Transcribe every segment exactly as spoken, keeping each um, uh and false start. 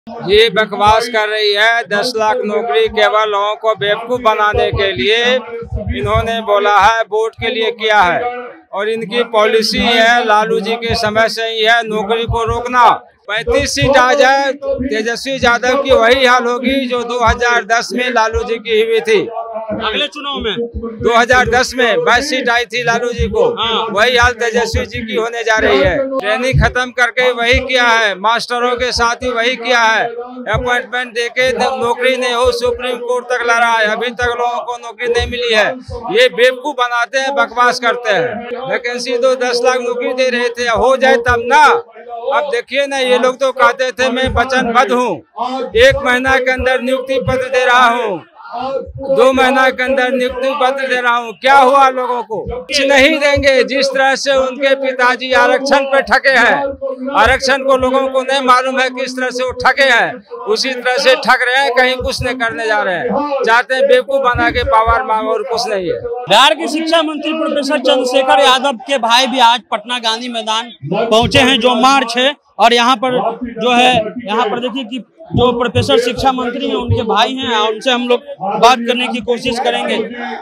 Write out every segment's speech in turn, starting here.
ये बकवास कर रही है। दस लाख नौकरी केवल लोगों को बेवकूफ बनाने के लिए इन्होंने बोला है, वोट के लिए किया है। और इनकी पॉलिसी है, लालू जी के समय से ही है, नौकरी को रोकना। पैंतीस सीट आ जाए, तेजस्वी यादव की वही हाल होगी जो दो हज़ार दस में लालू जी की हुई थी। अगले चुनाव में दो हज़ार दस में बाईस सीट आई थी लालू जी को, हाँ। वही हाल तेजस्वी जी की होने जा रही है। ट्रेनिंग खत्म करके वही किया है, मास्टरों के साथ ही वही किया है। अपॉइंटमेंट देके नौकरी नहीं हो, सुप्रीम कोर्ट तक लड़ा है, अभी तक लोगों को नौकरी नहीं मिली है। ये बेवकूफ बनाते हैं, बकवास करते हैं। वैकेंसी तो दस लाख नौकरी दे रहे थे, हो जाए तब ना। अब देखिए ना, ये लोग तो कहते थे मैं वचनबद्ध हूँ, एक महीना के अंदर नियुक्ति पत्र दे रहा हूँ, दो महीना के अंदर नियुक्ति पत्र दे रहा हूँ। क्या हुआ? लोगों को कुछ नहीं देंगे। जिस तरह से उनके पिताजी आरक्षण पे ठगे हैं, आरक्षण को लोगों को नहीं मालूम है किस तरह से वो ठगे हैं, उसी तरह से ठग रहे हैं। कहीं कुछ नहीं करने जा रहे हैं, चाहते हैं बेवकूफ बना के पावर मांग, और कुछ नहीं है। बिहार के शिक्षा मंत्री प्रोफेसर चंद्रशेखर यादव के भाई भी आज पटना गांधी मैदान पहुंचे हैं, जो मार्च है। और यहाँ पर जो है, यहाँ पर देखिए कि जो प्रोफेसर शिक्षा मंत्री हैं उनके भाई हैं, उनसे हम लोग बात करने की कोशिश करेंगे।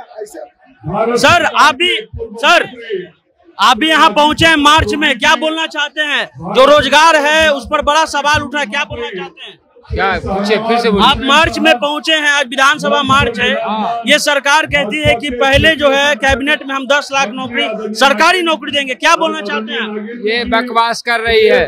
सर आप भी सर आप भी यहाँ पहुंचे हैं मार्च में, क्या बोलना चाहते हैं? जो रोजगार है उस पर बड़ा सवाल उठा है, क्या बोलना चाहते हैं? क्या पूछे फिर से बोलिए। आप मार्च में पहुंचे हैं, आज विधानसभा मार्च है। ये सरकार कहती है कि पहले जो है कैबिनेट में हम दस लाख नौकरी, सरकारी नौकरी देंगे, क्या बोलना चाहते हैं? ये बकवास कर रही है,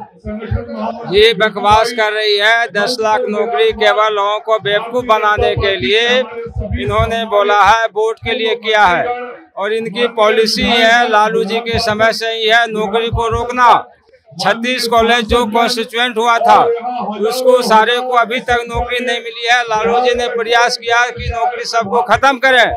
ये बकवास कर रही है। दस लाख नौकरी केवल लोगों को बेवकूफ बनाने के लिए इन्होंने बोला है, वोट के लिए किया है। और इनकी पॉलिसी है, लालू जी के समय से ही है, नौकरी को रोकना। छत्तीस कॉलेज जो कॉन्स्टिट्यूएंट हुआ था उसको सारे को अभी तक नौकरी नहीं मिली है। लालू जी ने प्रयास किया कि नौकरी सबको खत्म करें।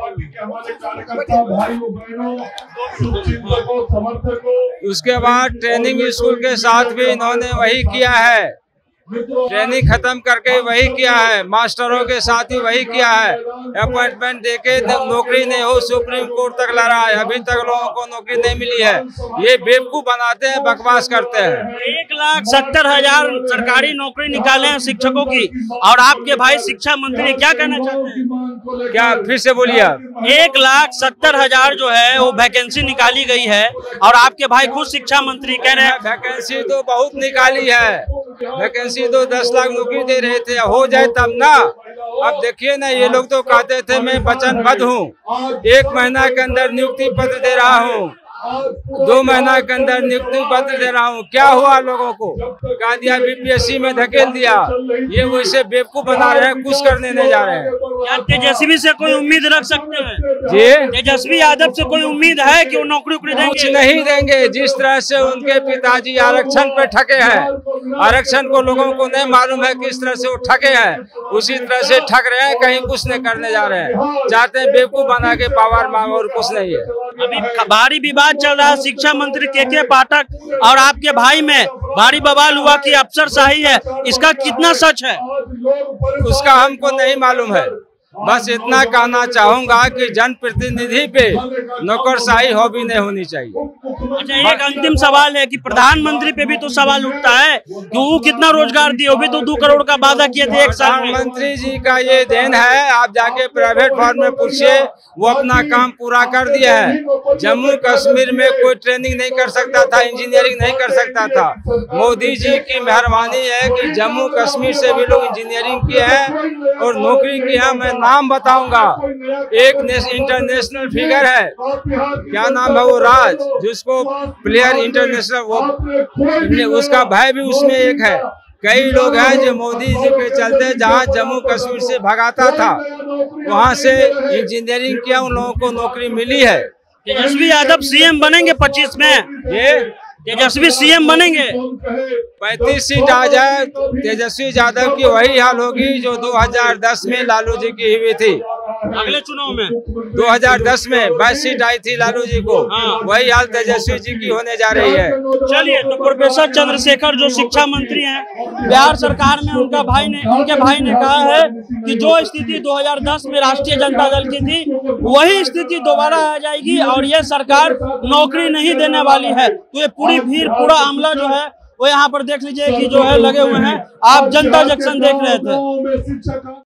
उसके बाद ट्रेनिंग स्कूल के साथ भी इन्होंने वही किया है, ट्रेनिंग खत्म करके वही किया है, मास्टरों के साथ ही वही किया है। अपॉइंटमेंट देके नौकरी नहीं हो, सुप्रीम कोर्ट तक लड़ा है, अभी तक लोगों को नौकरी नहीं मिली है। ये बेवकूफ बनाते हैं, बकवास करते हैं। एक लाख सत्तर हजार सरकारी नौकरी निकाले हैं शिक्षकों की, और आपके भाई शिक्षा मंत्री क्या कहना चाहते हैं? क्या फिर से बोलिए आप? एक लाख सत्तर हजार जो है वो वैकेंसी निकाली गई है, और आपके भाई खुद शिक्षा मंत्री कह रहे हैं वैकेंसी तो बहुत निकाली है, वैकेंसी तो दस लाख नौकरी दे रहे थे, हो जाए तब ना। अब देखिए ना, ये लोग तो कहते थे मैं वचनबद्ध हूँ, एक महीना के अंदर नियुक्ति पत्र दे रहा हूँ, दो महीना के अंदर नियुक्ति पत्र दे रहा हूँ। क्या हुआ? लोगों को कहा दिया, बीपीएससी में धकेल दिया। ये वैसे बेवकूफ बना रहे हैं, कुछ करने नहीं जा रहे हैं। क्या तेजस्वी से कोई उम्मीद रख सकते हैं? जी, तेजस्वी यादव से कोई उम्मीद है कि वो नौकरी उकरी देंगे? कुछ नहीं देंगे। जिस तरह से उनके पिताजी आरक्षण पे ठगे हैं, आरक्षण को लोगों को नहीं मालूम है किस तरह से वो ठगे हैं, उसी तरह से ठग रहे हैं। कहीं कुछ नहीं करने जा रहे हैं, चाहते हैं बेवकूफ बना के पावर मांग, और कुछ नहीं है। अभी भारी विवाद चल रहा है, शिक्षा मंत्री के के पाठक और आपके भाई में भारी बवाल हुआ कि अफसरशाही है, इसका कितना सच है? उसका हमको नहीं मालूम है। बस इतना कहना चाहूंगा कि जनप्रतिनिधि पे नौकरशाही हॉबी नहीं होनी चाहिए। अच्छा, एक अंतिम सवाल है कि प्रधानमंत्री पे भी तो सवाल उठता है कि वो कितना रोजगार दिए, वो भी तो दो करोड़ का वादा किए थे एक साल में। प्रधानमंत्री जी का ये देन है, आप जाके प्राइवेट फॉर्म में पूछिए, वो अपना काम पूरा कर दिया है। जम्मू कश्मीर में कोई ट्रेनिंग नहीं कर सकता था, इंजीनियरिंग नहीं कर सकता था। मोदी जी की मेहरबानी है कि जम्मू कश्मीर से भी लोग इंजीनियरिंग किए हैं और नौकरी की है। मैं नाम बताऊंगा, एक इंटरनेशनल फिगर है, क्या नाम है वो, राज, जिसको प्लेयर इंटरनेशनल, वो उसका भाई भी उसमें एक है। कई लोग हैं जो मोदी जी के चलते जहां जम्मू कश्मीर से भगाता था वहां से इंजीनियरिंग किया, उन लोगों को नौकरी मिली है। तेजस्वी यादव सीएम बनेंगे पच्चीस में, ये तेजस्वी सीएम बनेंगे। पैंतीस सीट आ जाए, तेजस्वी यादव की वही हाल होगी जो दो हज़ार दस में लालू जी की हुई थी। अगले चुनाव में दो हज़ार दस में बाईस सीट आई थी लालू जी को, हाँ। वही हाल तेजस्वी जी की होने जा रही है। चलिए, तो प्रोफेसर चंद्रशेखर जो शिक्षा मंत्री हैं बिहार सरकार में, उनका भाई ने उनके भाई ने कहा है कि जो स्थिति दो हज़ार दस में राष्ट्रीय जनता दल की थी वही स्थिति दोबारा आ जाएगी, और ये सरकार नौकरी नहीं देने वाली है। तो ये पूरी भीड़, पूरा अमला जो है वो यहाँ पर देख लीजिए कि जो है लगे हुए हैं। आप जनता जंक्शन देख रहे थे।